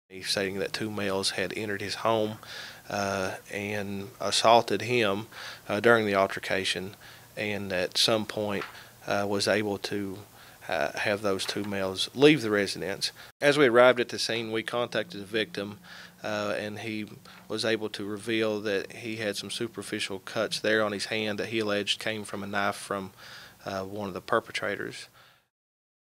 stating that two males had entered his home and assaulted him during the altercation, and at some point was able to have those two males leave the residence. As we arrived at the scene, we contacted the victim, and he was able to reveal that he had some superficial cuts there on his hand that he alleged came from a knife from one of the perpetrators.